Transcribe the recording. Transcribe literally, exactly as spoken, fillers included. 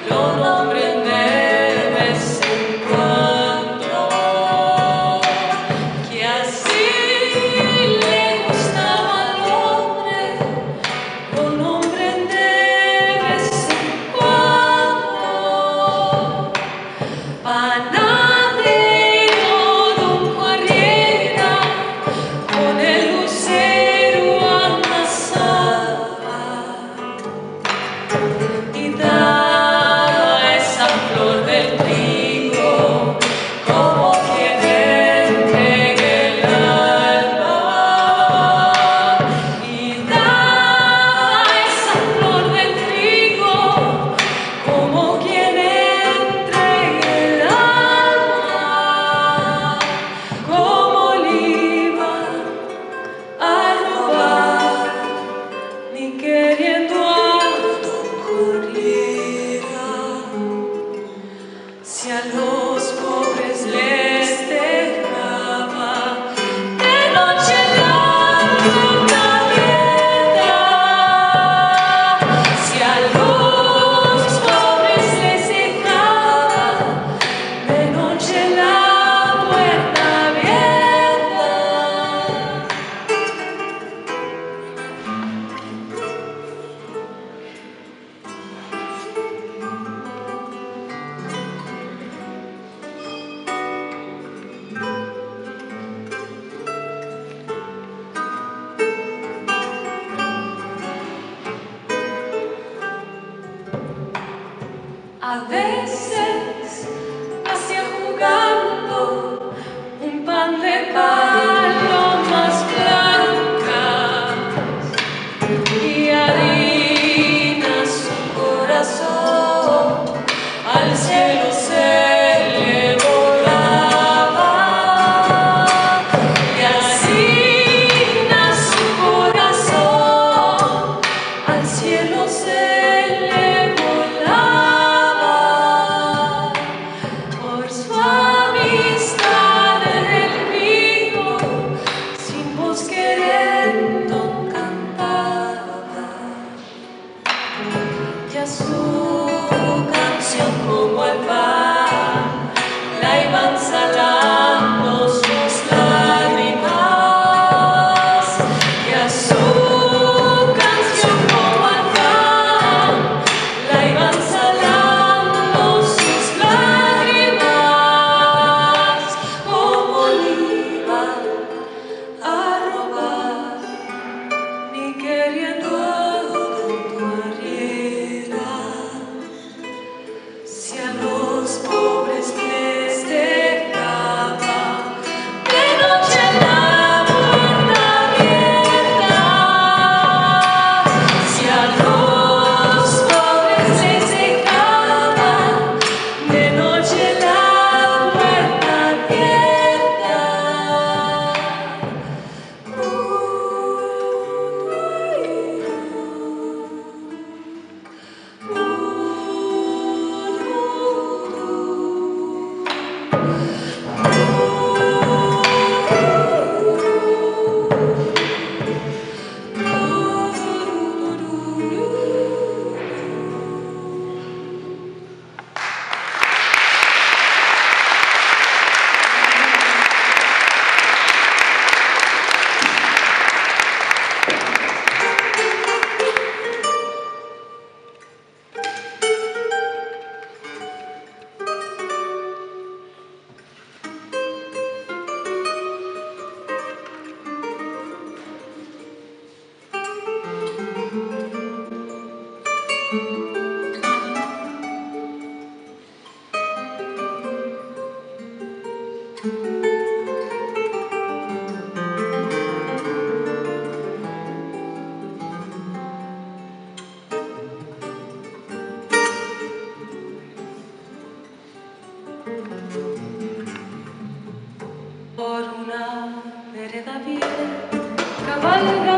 lo nombren de vez en cuando, que así le gustaba al hombre, lo nombren de vez en cuando. Panadero Don Juarriera, con el lucero amasaba y daba esa flor del trigo como quien entregue el alma, y daba esa flor del trigo como quien entregue el alma, como le iba a robar, ni queriendo a Don Juarriera, si a los pobres les dejaba de noche la puerta abierta, si a los pobres les dejaba de noche la puerta abierta. A veces hacía jugando un pan de palomas blancas y harina su corazón al cielo se le volaba, y harina su corazón al cielo se le volaba, por su amistad en el vino, sin voz queriendo cantaba, y a su canción como al pan la iban salando sus lágrimas, y a su canción como al pan la iban salando sus lágrimas, como le iban a robar, ni queriendo a Don Juarriera, si a los pobres les dejaba de noche la puerta abierta, si a los pobres les dejaba de noche la puerta abierta. Por una vereda bien cabalga